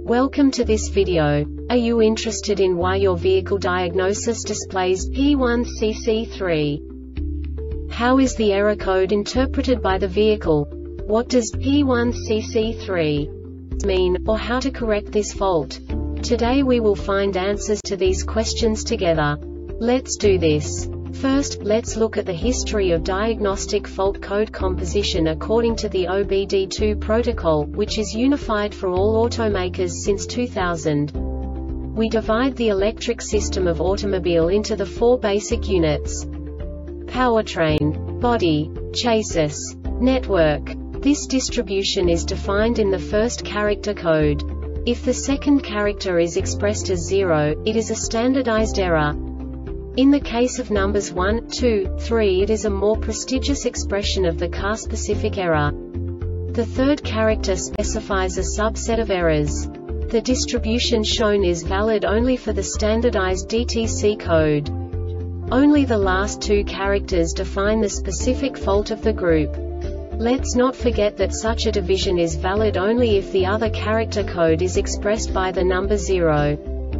Welcome to this video. Are you interested in why your vehicle diagnosis displays P1CC3? How is the error code interpreted by the vehicle? What does P1CC3 mean, or how to correct this fault? Today we will find answers to these questions together. Let's do this. First, let's look at the history of diagnostic fault code composition according to the OBD2 protocol, which is unified for all automakers since 2000. We divide the electric system of automobile into the four basic units: powertrain, body, chassis, network. This distribution is defined in the first character code. If the second character is expressed as 0, it is a standardized error. In the case of numbers 1, 2, 3, it is a more prestigious expression of the car-specific error. The third character specifies a subset of errors. The distribution shown is valid only for the standardized DTC code. Only the last two characters define the specific fault of the group. Let's not forget that such a division is valid only if the other character code is expressed by the number 0.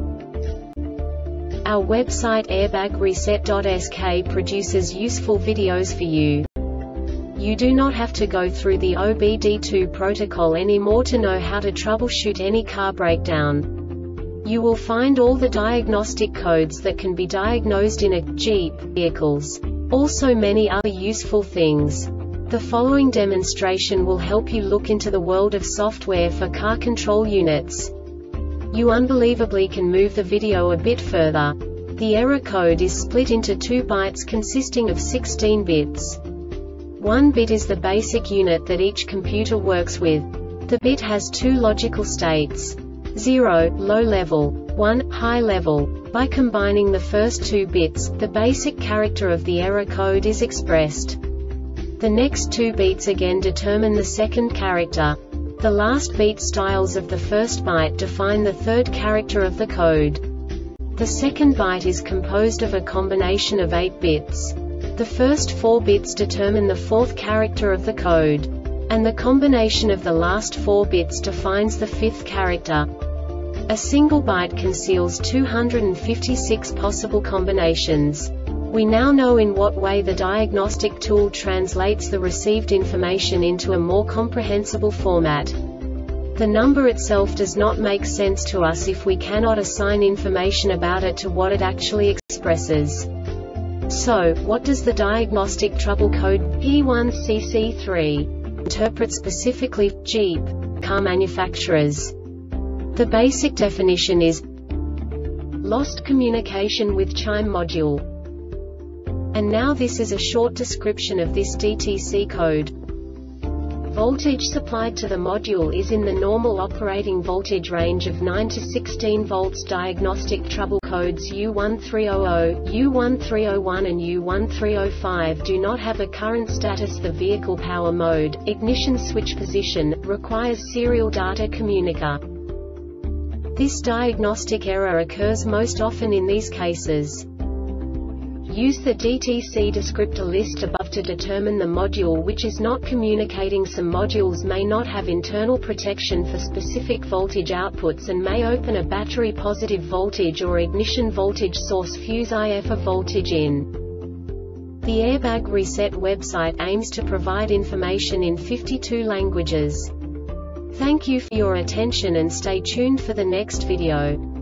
Our website airbagreset.sk produces useful videos for you. You do not have to go through the OBD2 protocol anymore to know how to troubleshoot any car breakdown. You will find all the diagnostic codes that can be diagnosed in a Jeep vehicles. Also many other useful things. The following demonstration will help you look into the world of software for car control units. You unbelievably can move the video a bit further. The error code is split into 2 bytes consisting of 16 bits. 1 bit is the basic unit that each computer works with. The bit has 2 logical states: 0, low level, 1, high level. By combining the first 2 bits, the basic character of the error code is expressed. The next 2 beats again determine the second character. The last beat styles of the first byte define the third character of the code. The second byte is composed of a combination of 8 bits. The first 4 bits determine the fourth character of the code. And the combination of the last 4 bits defines the fifth character. A single byte conceals 256 possible combinations. We now know in what way the diagnostic tool translates the received information into a more comprehensible format. The number itself does not make sense to us if we cannot assign information about it to what it actually expresses. So, what does the diagnostic trouble code P1CC3 interpret specifically for Jeep car manufacturers? The basic definition is lost communication with chime module. And now this is a short description of this DTC code. Voltage supplied to the module is in the normal operating voltage range of 9 to 16 volts. Diagnostic trouble codes U1300, U1301 and U1305 do not have a current status. The vehicle power mode, ignition switch position, requires serial data communicator. This diagnostic error occurs most often in these cases. Use the DTC descriptor list above to determine the module which is not communicating. Some modules may not have internal protection for specific voltage outputs and may open a battery positive voltage or ignition voltage source fuse if a voltage in. The Airbag Reset website aims to provide information in 52 languages. Thank you for your attention and stay tuned for the next video.